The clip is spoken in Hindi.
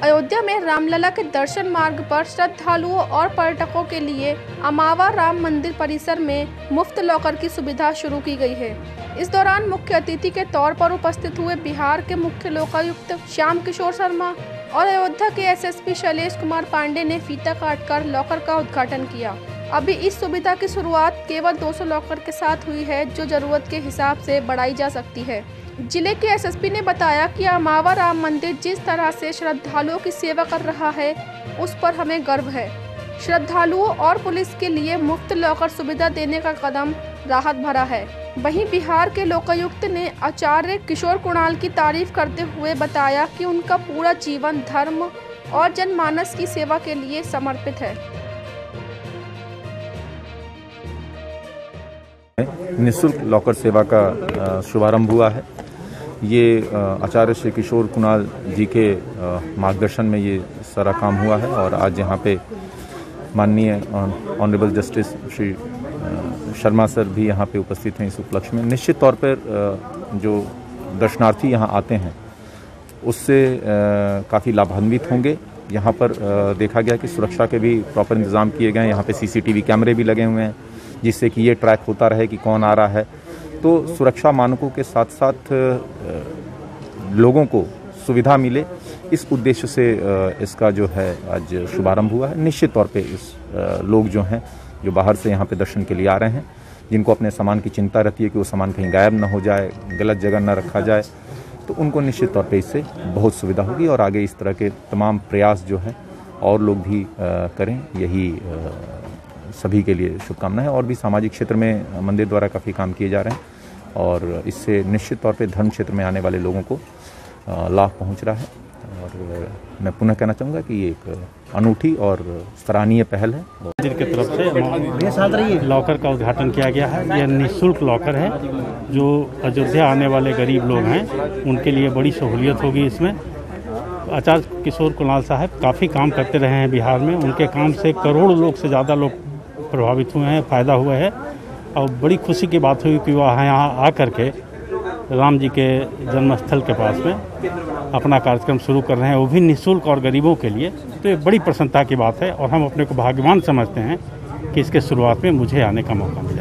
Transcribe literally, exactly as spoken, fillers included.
अयोध्या में रामलला के दर्शन मार्ग पर श्रद्धालुओं और पर्यटकों के लिए अमावा राम मंदिर परिसर में मुफ्त लॉकर की सुविधा शुरू की गई है। इस दौरान मुख्य अतिथि के तौर पर उपस्थित हुए बिहार के मुख्य लोकायुक्त श्याम किशोर शर्मा और अयोध्या के एसएसपी शैलेश कुमार पांडे ने फीता काटकर लॉकर का उद्घाटन किया। अभी इस सुविधा की शुरुआत केवल दो सौ लॉकर के साथ हुई है, जो जरूरत के हिसाब से बढ़ाई जा सकती है। जिले के एसएसपी ने बताया कि अमावा राम मंदिर जिस तरह से श्रद्धालुओं की सेवा कर रहा है, उस पर हमें गर्व है। श्रद्धालुओं और पुलिस के लिए मुफ्त लॉकर सुविधा देने का कदम राहत भरा है। वहीं बिहार के लोकायुक्त ने आचार्य किशोर कुणाल की तारीफ करते हुए बताया कि उनका पूरा जीवन धर्म और जनमानस की सेवा के लिए समर्पित है। निःशुल्क लॉकर सेवा का शुभारंभ हुआ है। ये आचार्य श्री किशोर कुणाल जी के मार्गदर्शन में ये सारा काम हुआ है और आज यहाँ पे माननीय honourable justice Shri Sharma sir भी यहाँ पे उपस्थित हैं इस उपलक्ष्य में। निश्चित तौर पर जो दर्शनार्थी यहाँ आते हैं उससे काफ़ी लाभान्वित होंगे। यहाँ पर देखा गया कि सुरक्षा के भी प्रॉपर इंतज़ाम किए गए हैं। यहाँ पे सीसीटीवी कैमरे भी लगे हुए हैं जिससे कि ये ट्रैक होता रहे कि कौन आ रहा है। तो सुरक्षा मानकों के साथ साथ लोगों को सुविधा मिले, इस उद्देश्य से इसका जो है आज शुभारंभ हुआ है। निश्चित तौर पे इस लोग जो हैं जो बाहर से यहाँ पे दर्शन के लिए आ रहे हैं, जिनको अपने सामान की चिंता रहती है कि वो सामान कहीं गायब ना हो जाए, गलत जगह ना रखा जाए, तो उनको निश्चित तौर पे इससे बहुत सुविधा होगी और आगे इस तरह के तमाम प्रयास जो हैं और लोग भी करें, यही सभी के लिए शुभकामनाएं। और भी सामाजिक क्षेत्र में मंदिर द्वारा काफ़ी काम किए जा रहे हैं और इससे निश्चित तौर पे धर्म क्षेत्र में आने वाले लोगों को लाभ पहुंच रहा है। और मैं पुनः कहना चाहूँगा कि ये एक अनूठी और सराहनीय पहल है। मंदिर की तरफ से लॉकर का उद्घाटन किया गया है। यह निःशुल्क लॉकर है, जो अयोध्या आने वाले गरीब लोग हैं उनके लिए बड़ी सहूलियत होगी। इसमें आचार्य किशोर कुणाल साहब काफ़ी काम करते रहे हैं बिहार में। उनके काम से करोड़ लोग से ज़्यादा लोग प्रभावित हुए हैं, फ़ायदा हुआ है और बड़ी खुशी की बात हुई कि वह यहाँ आ कर के राम जी के जन्मस्थल के पास में अपना कार्यक्रम शुरू कर रहे हैं, वो भी निःशुल्क और गरीबों के लिए। तो ये बड़ी प्रसन्नता की बात है और हम अपने को भाग्यवान समझते हैं कि इसके शुरुआत में मुझे आने का मौका मिला।